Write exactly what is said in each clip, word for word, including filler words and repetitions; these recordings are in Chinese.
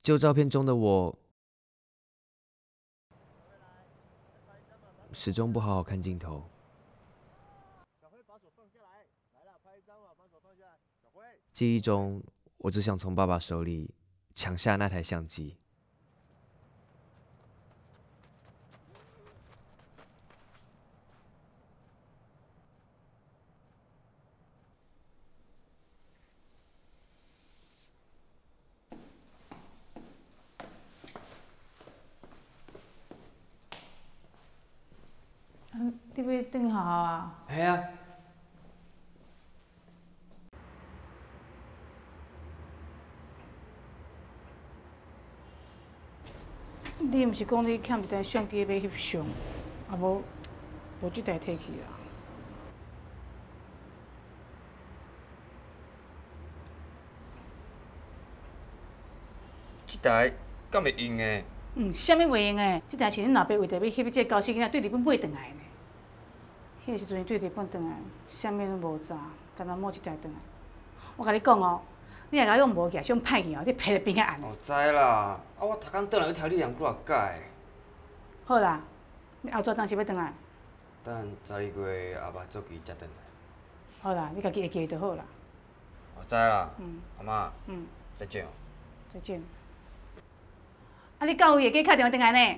旧照片中的我，始终不好好看镜头。记忆中，我只想从爸爸手里抢下那台相机。 嗯，你要转学校啊？ 系啊。 你毋是讲你欠一台相机要翕相，啊无无即台摕去啊？ 即台敢会用诶？ 嗯，啥物袂用诶？即台是恁老爸为着要翕即个高兴囡仔对日本买转来的呢。迄个时阵伊对日本转来，啥物拢无查，干那摸即台转来。我甲你讲哦，你若甲用无去，是用歹去哦，你赔得边较暗。 哦，知啦，啊我逐工转来去调你量几啊改。 好啦，你后纸当时要转来？ 等十二月后捌做期才转来。 好啦，你家己会记就好啦。 我知啦， 嗯阿妈， 嗯， 再见哦。 再见。啊，你到位会记敲电话转来呢？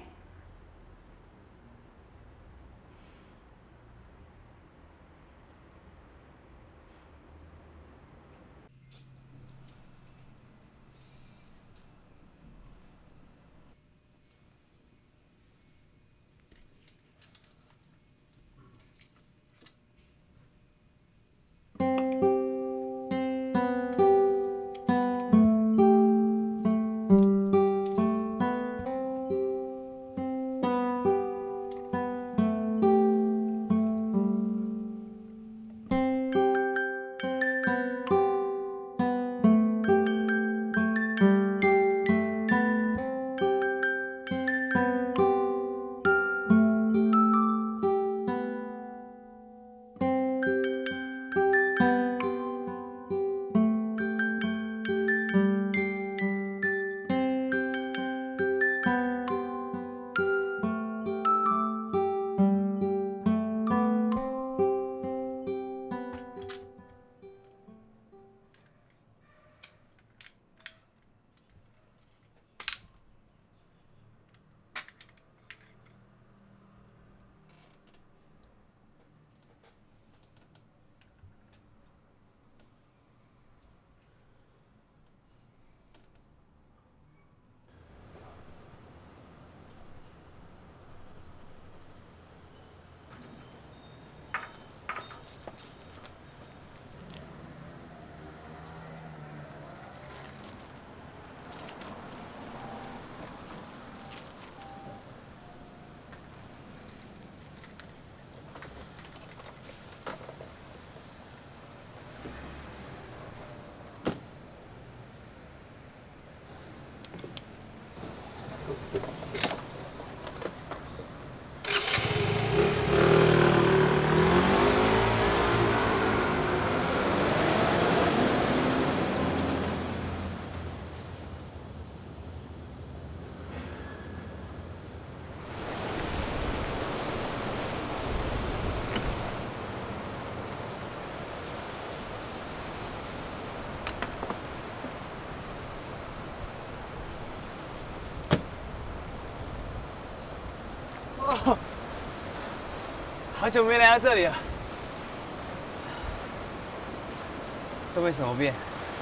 好久没来到这里了，都没什么变。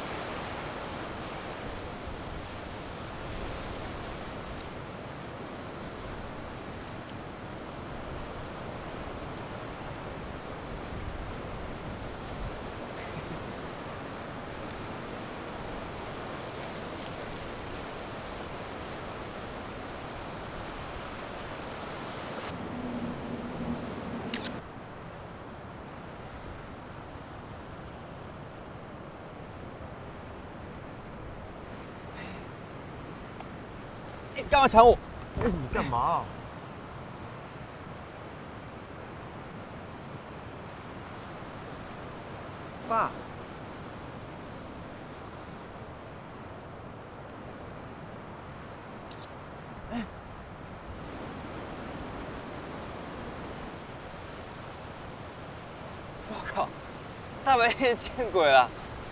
你干嘛抢我？ 哎，你干嘛？爸， 那边见鬼了！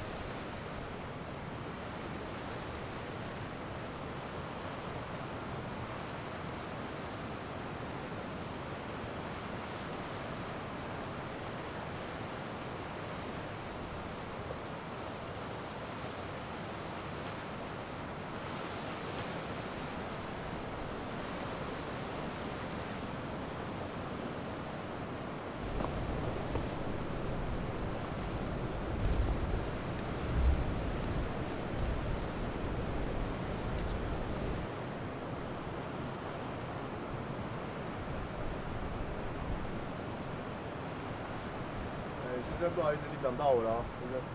先生，不好意思，你挡到我了，先生。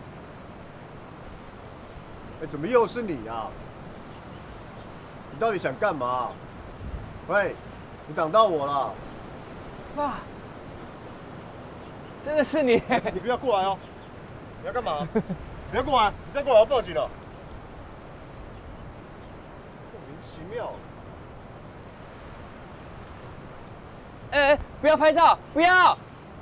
哎，怎么又是你啊？你到底想干嘛？喂，你挡到我了。 爸，真的是你！ 你不要过来哦！你要干嘛？不要过来！你再过来，我要报警了。莫名其妙。 哎哎，不要拍照，不要！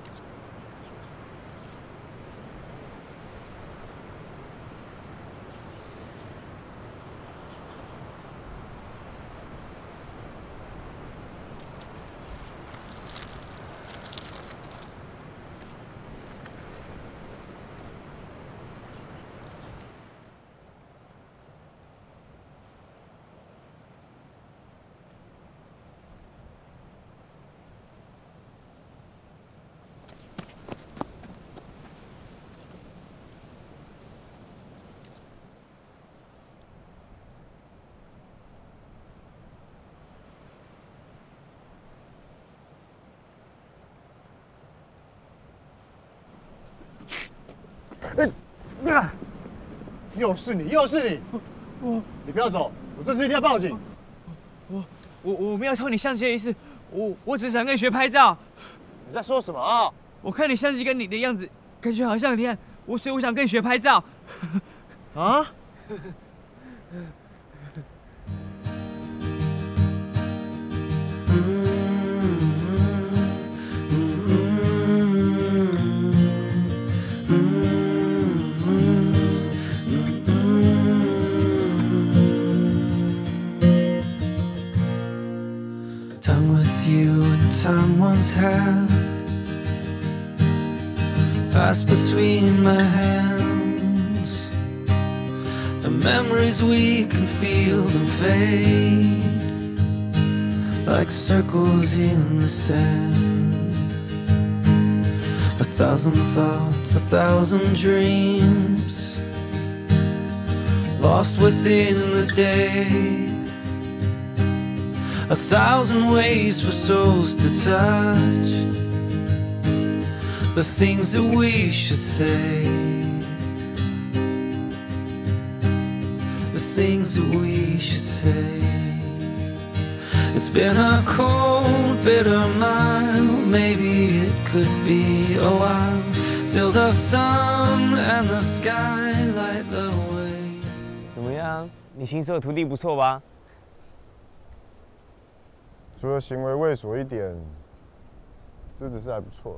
哎，又是你，又是你！我，你不要走，我这次一定要报警。 我我我没有偷你相机的意思，我我只是想跟你学拍照。 你在说什么啊？ 我看你相机跟你的样子，感觉好像你看我，所以我想跟你学拍照。 啊？ Done with you and time once had passed between my hands, and memories we can feel them fade like circles in the sand. A thousand thoughts, a thousand dreams lost within the day. A thousand ways for souls to touch the things that we should say, the things that we should say. It's been a cold, bitter mile, maybe it could be a while till the sun and the sky light the way. 怎么样？你新收的徒弟不错吧？ 除了行为猥琐一点，这只是还不错。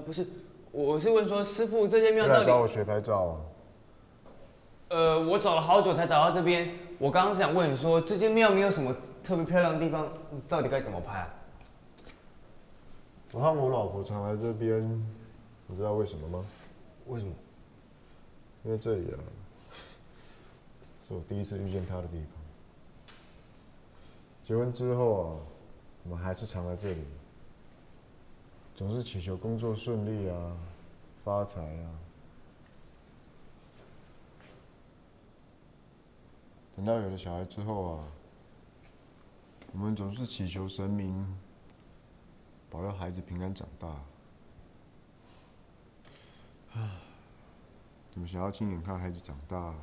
不是，我是问说，师傅这间庙你到底…… 来找我学拍照啊？ 呃，我找了好久才找到这边。我刚刚是想问你说，这间庙没有什么特别漂亮的地方，到底该怎么拍啊？ 我和我老婆常来这边，你知道为什么吗？ 为什么？ 因为这里啊，是我第一次遇见她的地方。结婚之后啊，我们还是常来这里，总是祈求工作顺利啊，发财啊。等到有了小孩之后啊，我们总是祈求神明保佑孩子平安长大。啊，我们想要亲眼看孩子长大，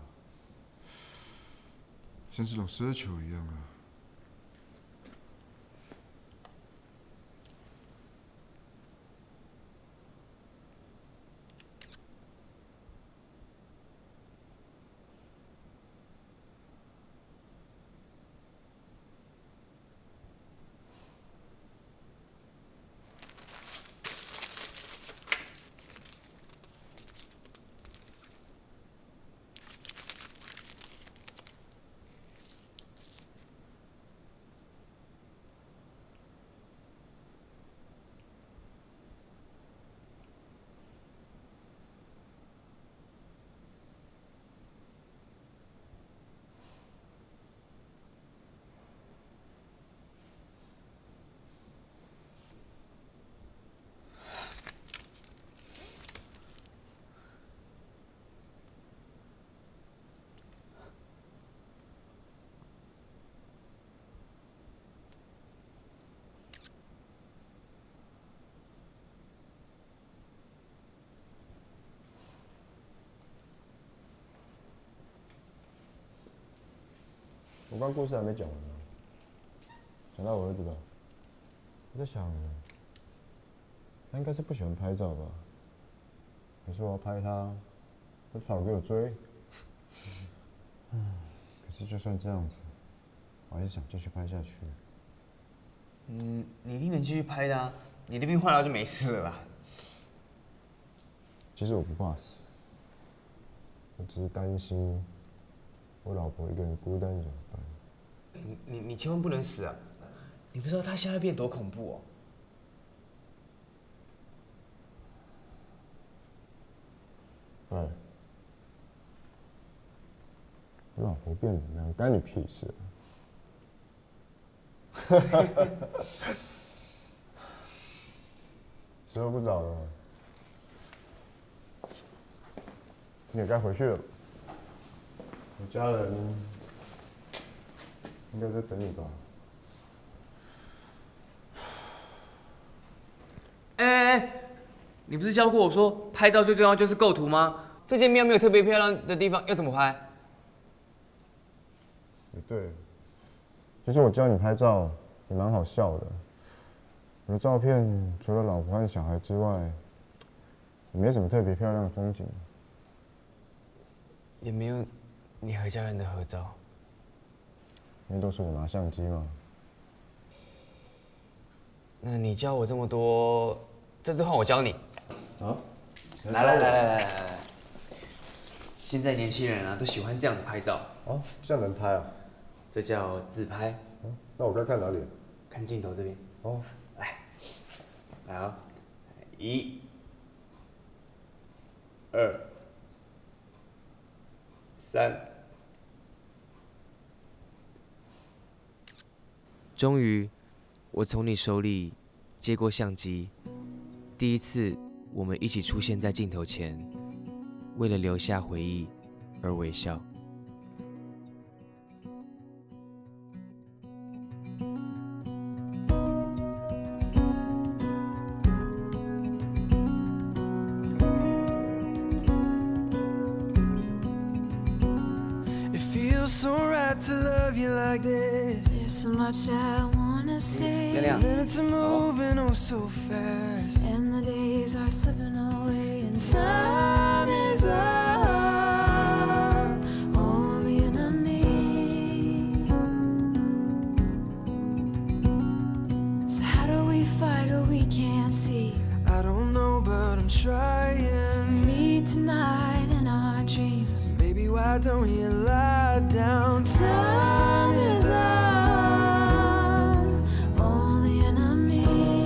像是种奢求一样啊。我刚故事还没讲完呢，讲到我儿子吧，我在想，他应该是不喜欢拍照吧？你说我要拍他，他跑给我追。可是就算这样子，我还是想继续拍下去。 嗯，你一定能继续拍的啊，你那边换了就没事了啦。 其实我不怕死，我只是担心我老婆一个人孤单怎么办？ 你你你千万不能死啊！你不知道他现在变多恐怖哦。 哎，我老婆变怎么样，干你屁事啊！时候不早了，你也该回去了。我家人应该在等你吧？ 哎哎哎，你不是教过我说拍照最重要就是构图吗？这间庙没有特别漂亮的地方，要怎么拍？ 也对，其实我教你拍照也蛮好笑的。我的照片除了老婆和小孩之外，也没什么特别漂亮的风景。 也没有你和家人的合照。 因为都是我拿相机嘛。 那你教我这么多，这次换我教你。 啊？ 来来来来来来来，现在年轻人啊都喜欢这样子拍照。 哦，这样能拍啊？ 这叫自拍。 嗯，那我该看哪里？ 看镜头这边。 哦， 来，好，一、二、三。 终于，我从你手里接过相机，第一次我们一起出现在镜头前，为了留下回忆而微笑。 So right to love you like this. There's so much I wanna say. Minutes are moving oh so fast, And the days are slipping away. And time is our only enemy. So how do we fight what we can't see? I don't know, but trying. It's me tonight in our dreams. Baby, why don't you lie down? Time is our only enemy.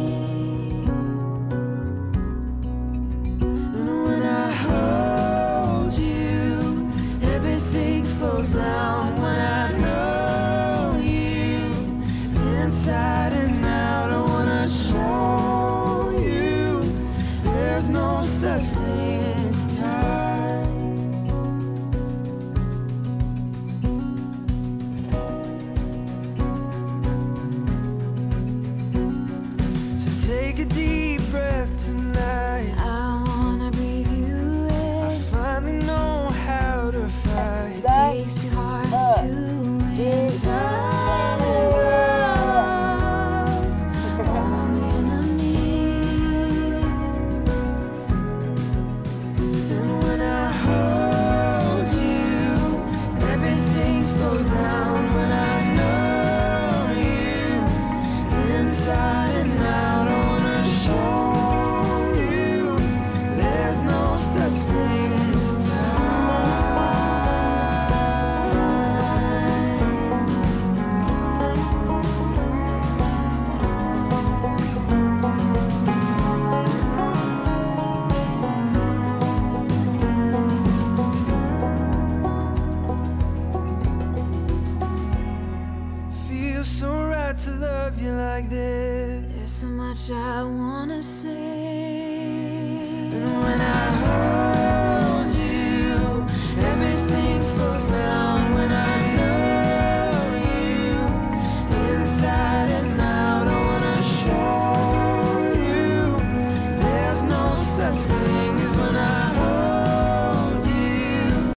And when I hold you, everything slows down. When I know you inside and out, I wanna show you there's no such thing as time. So take a deep breath tonight. I wanna breathe you I in. finally know how to fight. It takes two hearts to win. Time is our only enemy. And when I hold you, everything slows down. When I know you inside and out, I wanna show you there's no such thing as time. Feels so right to love you like this. There's so much I wanna say. And when I hold you, everything slows down. When I know you inside and out, I wanna show you there's no such thing